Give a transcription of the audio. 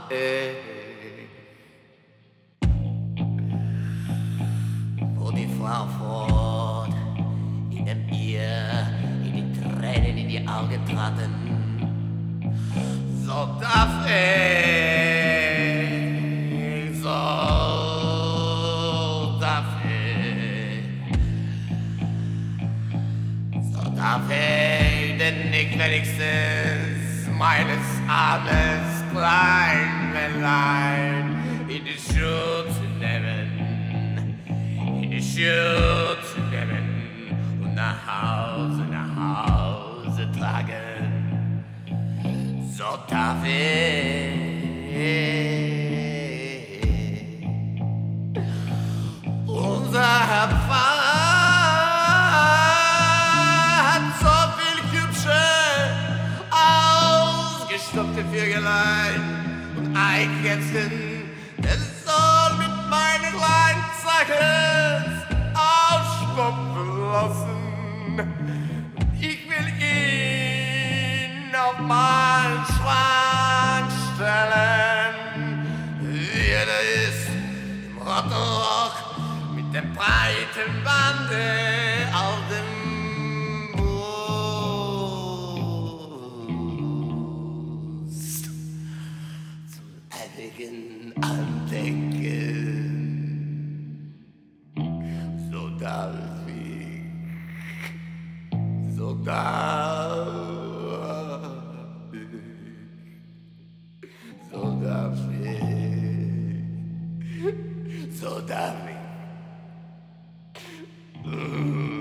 ich. Wo die Frau fort in dem Bier, in die Tränen in die Augen traten, so darf ich, so darf ich, so darf ich, denn ich wenigstens meines Armes Kleinmännlein in die Schutz nehmen, in die Schutz nehmen und nach Hause tragen. So darf ich. Unser Herr Pfarrer hat so viel hübsche, ausgestopfte Vögelein und Eichkätzchen, der soll mit meinen kleinen Zeichen ausschlupfen lassen. Ich will ihn auf meinen Schwanz stellen, wie er ist, im roten Rock, mit der breiten Bande auf dem Brust, zum ewigen Andenken. So darf ich, so darf ich, so darf ich, so darf ich.